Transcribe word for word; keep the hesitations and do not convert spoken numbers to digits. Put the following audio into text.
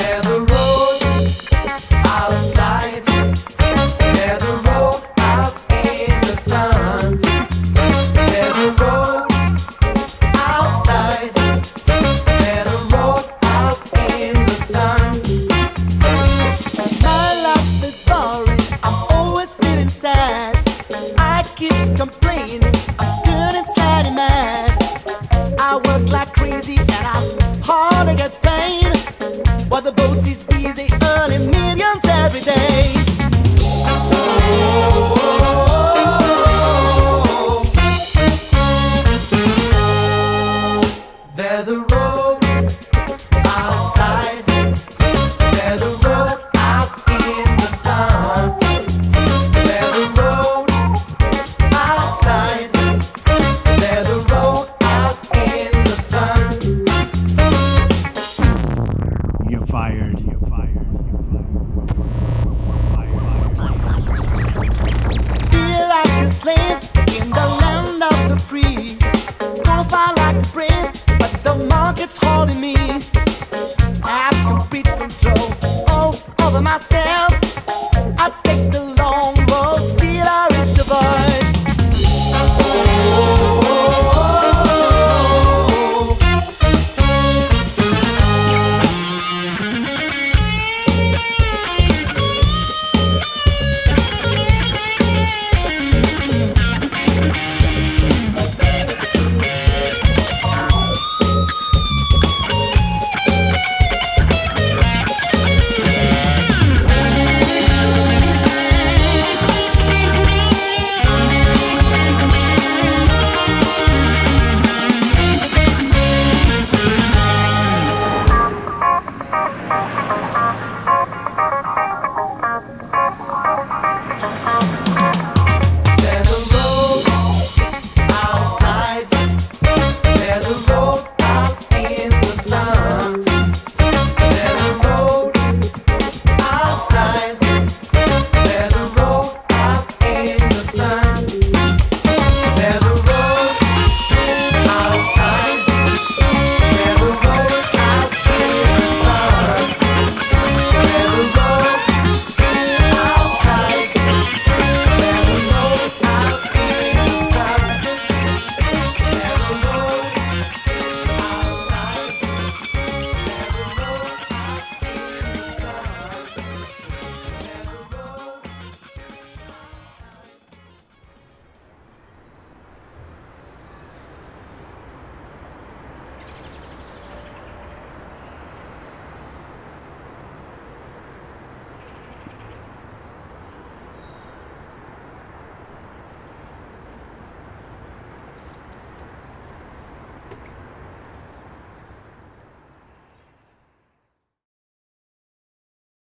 There's a road outside. There's a road out in the sun. There's a road outside. There's a road out in the sun. My life is boring, I'm always feeling sad. I keep complaining, I'm turning slightly mad. I work like crazy and I hardly get paid, while the boss is busy earning millions every day. There's a road outside. There's a road out in the sun. There's a road outside. There's a road out in the sun. You're fired. You're fired. You're fired. Feel like a slave in the land of the free. Gonna fight like a brave, but the market's holding me. I have complete control all over myself.